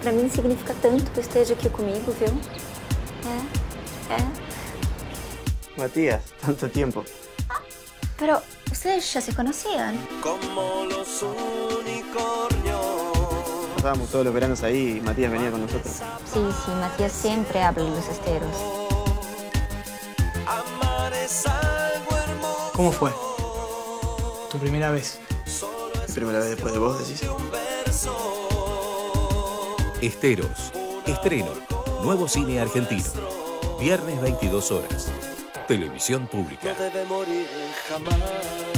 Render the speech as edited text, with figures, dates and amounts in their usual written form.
Para mim significa tanto que esteja aqui comigo, viu? Matías, tanto tiempo. Pero, ¿ustedes ya se conocían? Como los unicornios. Pasábamos todos los veranos ahí y Matías venía con nosotros. Sí, Matías siempre habla de los esteros. Amar es algo hermoso. ¿Cómo fue? ¿Tu primera vez? Primera vez después de vos, decís. Esteros. Estreno. Nuevo cine argentino. Viernes 22 horas. Televisión Pública. No debe morir jamás.